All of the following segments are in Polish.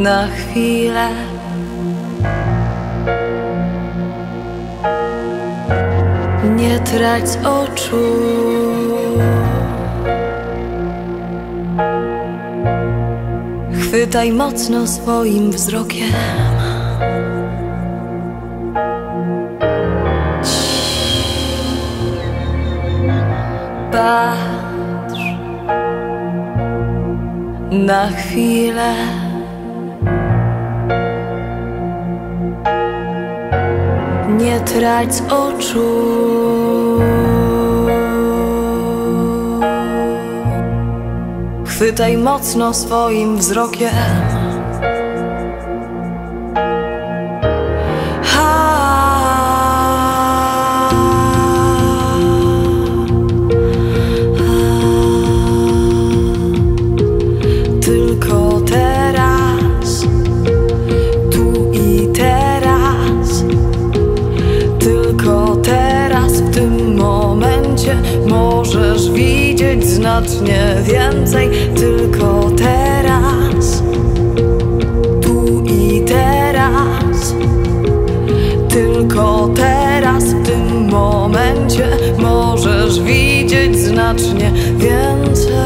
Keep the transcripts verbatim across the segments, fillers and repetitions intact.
na chwilę. Nie trać z oczu. Chwytaj mocno swoim wzrokiem. Patrz na chwilę. Nie trać z oczu. Chwytaj mocno swoim wzrokiem. Tylko teraz, tu i teraz. Tylko teraz, w tym momencie możesz widzieć znacznie więcej. Tylko teraz, tu i teraz. Tylko teraz, w tym momencie możesz widzieć znacznie więcej.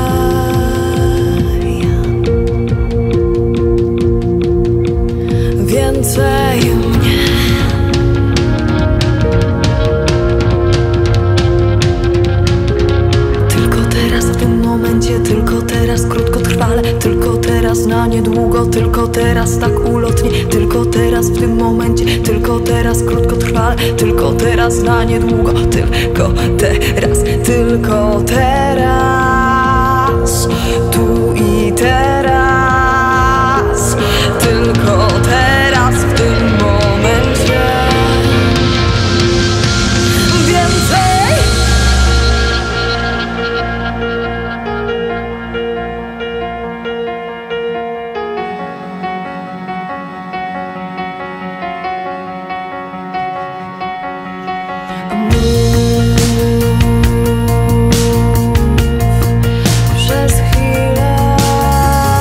Więcej mnie. Tylko teraz, w tym momencie, tylko teraz, krótkotrwale. Tylko teraz, na niedługo. Tylko teraz, tak ulotnie. Tylko teraz, w tym momencie. Tylko teraz, krótkotrwale. Tylko teraz, na niedługo. Tylko teraz, tylko teraz. Tu i teraz. Tylko teraz, w tym momencie. Więcej. Przez chwilę.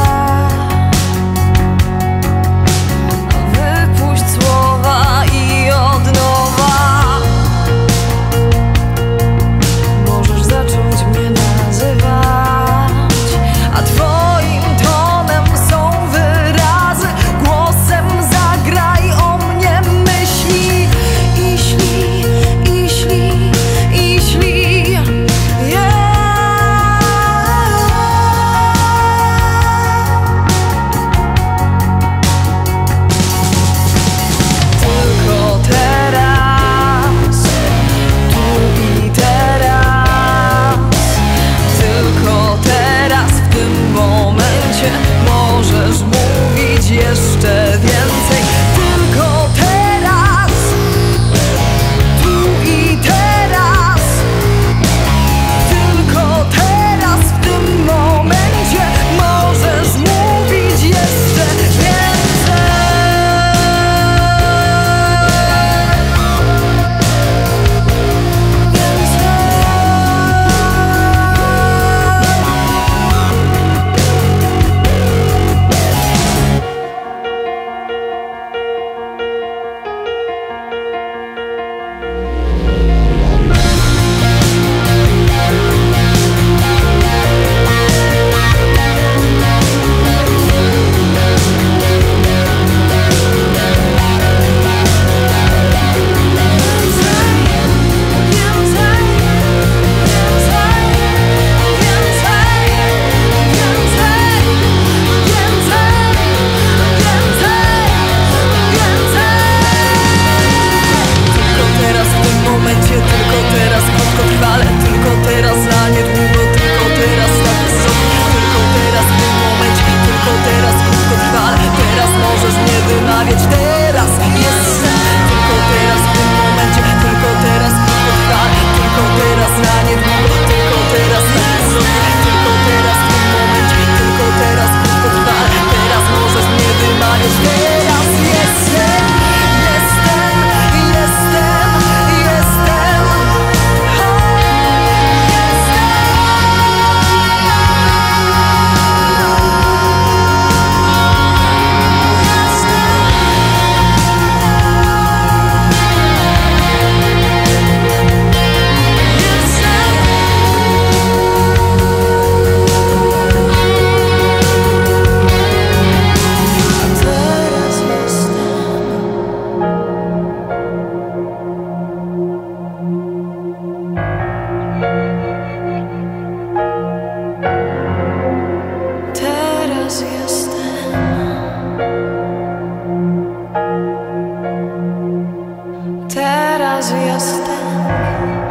teraz jestem.